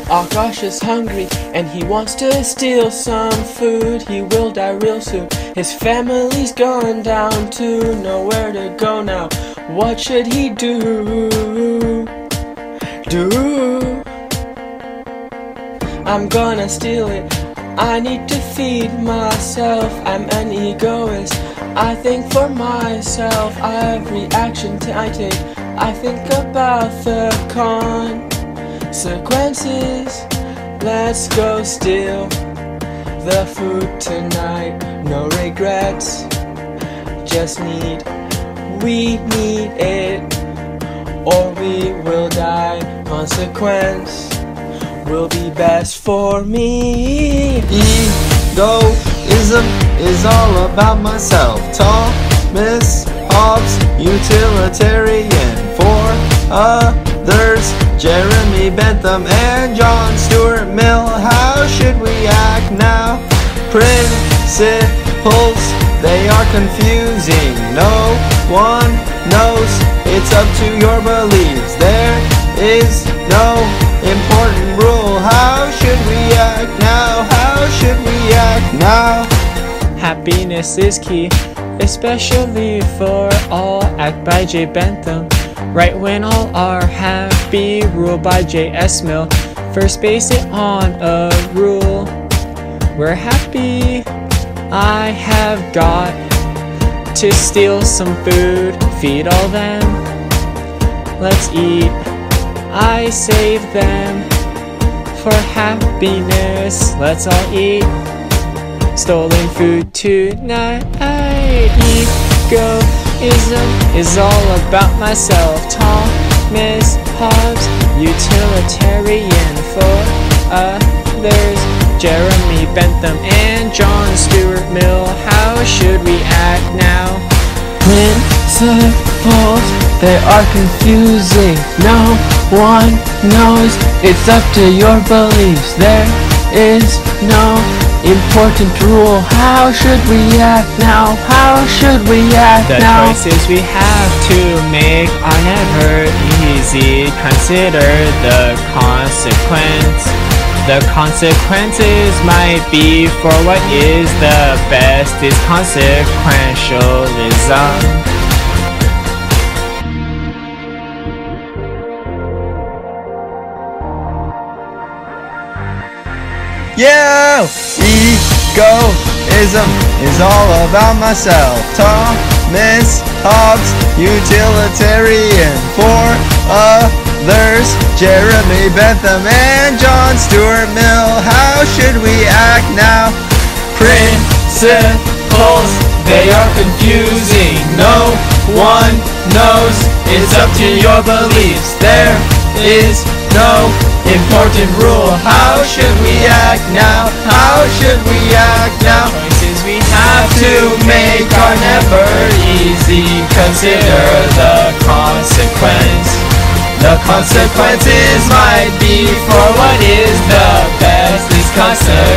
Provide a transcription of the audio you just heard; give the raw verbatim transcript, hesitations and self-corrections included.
Akash is hungry and he wants to steal some food. He will die real soon. His family's gone down to nowhere to go now. What should he do? Do? I'm gonna steal it. I need to feed myself. I'm an egoist. I think for myself. Every action I take, I think about the consequences. Let's go steal the food tonight. No regrets. Just need, we need it, or we will die. Consequence will be best for me. Egoism is all about myself. Thomas Hobbes, utilitarian. For others, Jeremy Bentham and John Stuart Mill. How should we act now? Principles, they are confusing. No one knows, it's up to your beliefs. There is no important rule. How should we act now? How should we act now? Happiness is key, especially for all. Act by J. Bentham. Right when all are happy, rule by J S Mill. First base it on a rule. We're happy. I have got to steal some food, feed all them. Let's eat. I save them for happiness. Let's all eat stolen food tonight. Egoism is all about myself. Thomas Hobbes, utilitarian. For others, Jeremy Bentham and John Stuart Mill. How should we act now? Principles, they are confusing. No one knows, it's up to your beliefs. There is no important rule. How should we act now? How should we act the now? The choices we have to make are never easy. Consider the consequence. The consequences might be for what is the best is consequentialism. Yeah! Egoism is all about myself. Thomas Hobbes, utilitarian. For others, Jeremy Bentham and John Stuart Mill. How should we act now? Principles, they are confusing. No one knows, it's up to your beliefs. There is no important rule. How should we act now? How should we act now? Choices we have To make are never easy. Consider the consequence. The consequences might be for what is the best is consequentialism.